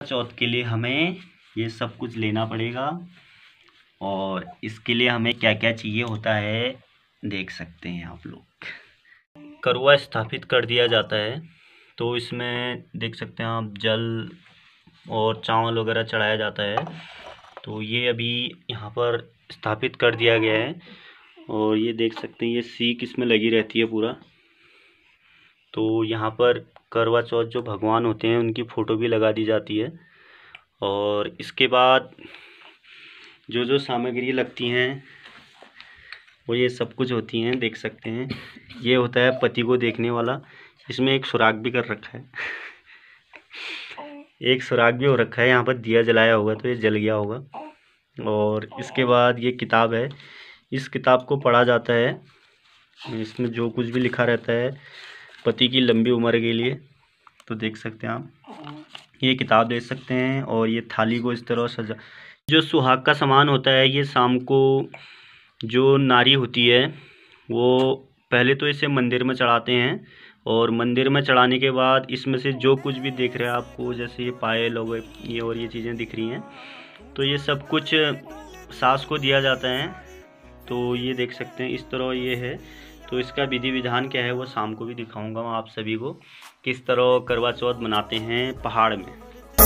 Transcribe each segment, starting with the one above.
चौथ के लिए हमें ये सब कुछ लेना पड़ेगा और इसके लिए हमें क्या क्या चाहिए होता है देख सकते हैं आप लोग। करवा स्थापित कर दिया जाता है तो इसमें देख सकते हैं आप जल और चावल वगैरह चढ़ाया जाता है। तो ये अभी यहाँ पर स्थापित कर दिया गया है और ये देख सकते हैं ये सीख इसमें लगी रहती है पूरा। तो यहाँ पर करवा चौथ जो भगवान होते हैं उनकी फ़ोटो भी लगा दी जाती है। और इसके बाद जो जो सामग्री लगती हैं वो ये सब कुछ होती हैं, देख सकते हैं। ये होता है पति को देखने वाला, इसमें एक सुराग भी कर रखा है एक सुराग भी हो रखा है। यहाँ पर दिया जलाया होगा तो ये जल गया होगा। और इसके बाद ये किताब है, इस किताब को पढ़ा जाता है। इसमें जो कुछ भी लिखा रहता है पति की लंबी उम्र के लिए। तो देख सकते हैं आप ये किताब देख सकते हैं। और ये थाली को इस तरह सजा, जो सुहाग का सामान होता है ये शाम को जो नारी होती है वो पहले तो इसे मंदिर में चढ़ाते हैं और मंदिर में चढ़ाने के बाद इसमें से जो कुछ भी दिख रहा है आपको, जैसे ये पायल हो गए ये और ये चीज़ें दिख रही हैं, तो ये सब कुछ सास को दिया जाता है। तो ये देख सकते हैं इस तरह ये है। तो इसका विधि विधान क्या है वो शाम को भी दिखाऊंगा मैं आप सभी को, किस तरह करवा चौथ मनाते हैं पहाड़ में।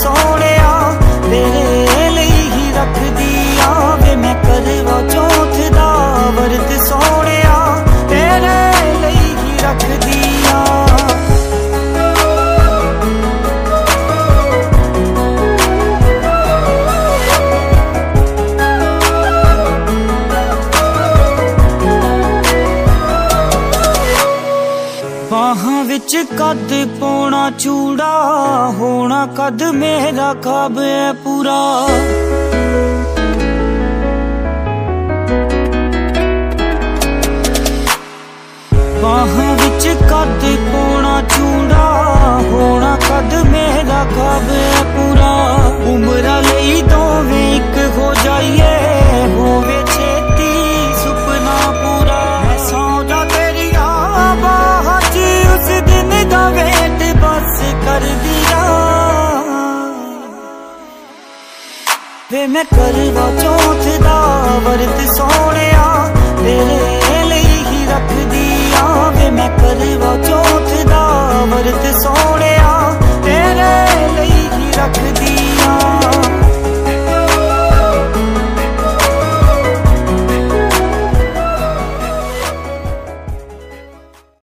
बाहां विच कद पौना चूड़ा होना कद मेरा ख्वाब है पूरा। बाहां विच कद पौना चूड़ा होना कद मेरा ख्वाब है पूरा। उम्र लई दोवें इक हो जाइए होवे छेती सुपना पूरा। मैं सौदा तेरी बाह उस दिन दा वेट बस कर दिया वे मैं करवा चौथ दा वर्त सोहणिया तेरे लिए ही रख दिया वे मैं करवा चौथ